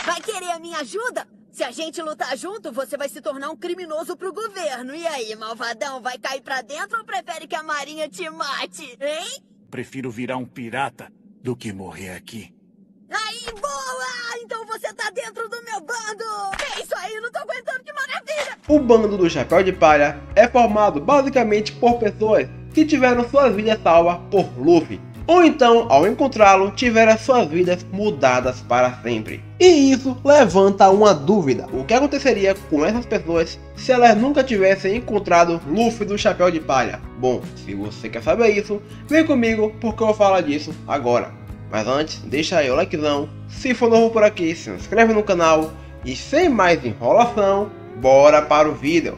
Vai querer a minha ajuda? Se a gente lutar junto, você vai se tornar um criminoso pro governo. E aí, malvadão, vai cair pra dentro ou prefere que a Marinha te mate, hein? Prefiro virar um pirata do que morrer aqui. Aí, boa! Então você tá dentro do meu bando! É isso aí, não tô aguentando, que maravilha! O bando do Chapéu de Palha é formado basicamente por pessoas que tiveram suas vidas salvas por Luffy, ou então, ao encontrá-lo, tiveram suas vidas mudadas para sempre. E isso levanta uma dúvida: o que aconteceria com essas pessoas se elas nunca tivessem encontrado Luffy do Chapéu de Palha? Bom, se você quer saber isso, vem comigo porque eu vou falar disso agora. Mas antes, deixa aí o likezão, se for novo por aqui, se inscreve no canal e sem mais enrolação, bora para o vídeo.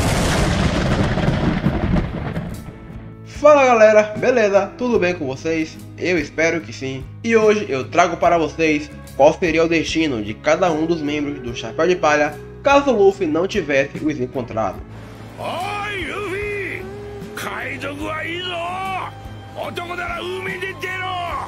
Fala galera, beleza? Tudo bem com vocês? Eu espero que sim. E hoje eu trago para vocês qual seria o destino de cada um dos membros do Chapéu de Palha caso Luffy não tivesse os encontrado. Oi, Luffy! Kaizoku wa ii zo! Otoko nara umi de teru!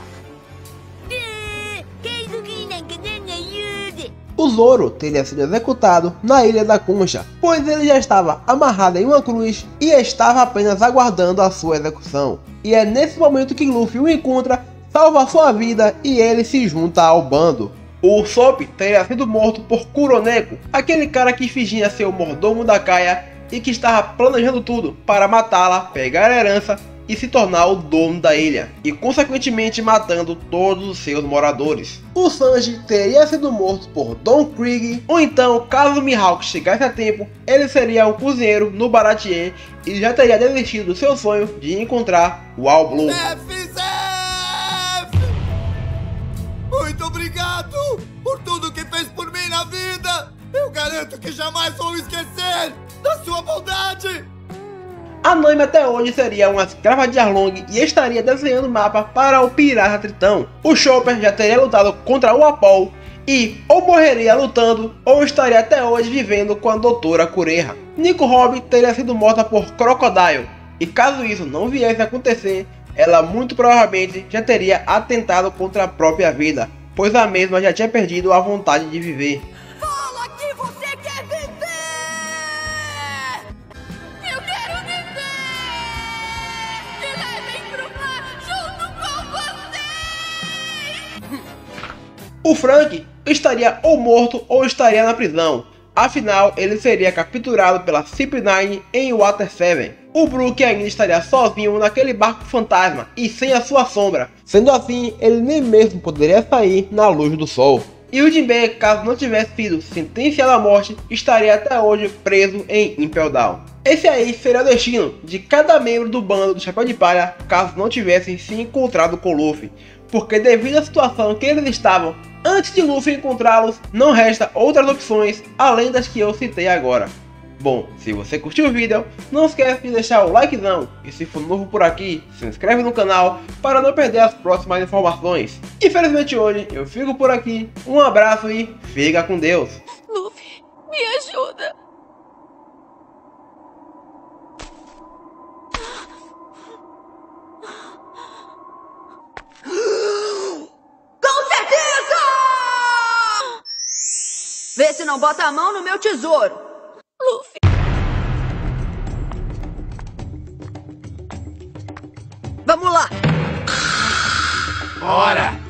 O Zoro teria sido executado na Ilha da Concha, pois ele já estava amarrado em uma cruz e estava apenas aguardando a sua execução. E é nesse momento que Luffy o encontra, salva sua vida e ele se junta ao bando. O Usopp teria sido morto por Kuroneko, aquele cara que fingia ser o mordomo da Kaia e que estava planejando tudo para matá-la, pegar a herança e se tornar o dono da ilha, e consequentemente matando todos os seus moradores. O Sanji teria sido morto por Don Krieg, ou então, caso Mihawk chegasse a tempo, ele seria um cozinheiro no Baratie e já teria desistido do seu sonho de encontrar o All Blue. Muito obrigado por tudo que fez por mim na vida! Eu garanto que jamais vou esquecer da sua bondade! A Nami até hoje seria uma escrava de Arlong e estaria desenhando mapa para o Pirata Tritão. O Chopper já teria lutado contra o Apol e ou morreria lutando ou estaria até hoje vivendo com a Doutora Kureha. Nico Robin teria sido morta por Crocodile e caso isso não viesse a acontecer, ela muito provavelmente já teria atentado contra a própria vida, pois a mesma já tinha perdido a vontade de viver. Fala que você quer viver! Eu quero viver! Me levem pro mar junto com vocês! O Frank estaria ou morto ou estaria na prisão. Afinal, ele seria capturado pela CP9 em Water 7. O Brook ainda estaria sozinho naquele barco fantasma e sem a sua sombra. Sendo assim, ele nem mesmo poderia sair na luz do sol. E o Jinbe, caso não tivesse sido sentenciado à morte, estaria até hoje preso em Impel Down. Esse aí seria o destino de cada membro do bando do Chapéu de Palha caso não tivessem se encontrado com Luffy. Porque devido à situação que eles estavam antes de Luffy encontrá-los, não resta outras opções além das que eu citei agora. Bom, se você curtiu o vídeo, não esquece de deixar o likezão e se for novo por aqui, se inscreve no canal para não perder as próximas informações. Infelizmente hoje eu fico por aqui, um abraço e fica com Deus. Luffy, me ajuda! Com certeza! Vê se não bota a mão no meu tesouro! Luffy! Vamos lá! Bora!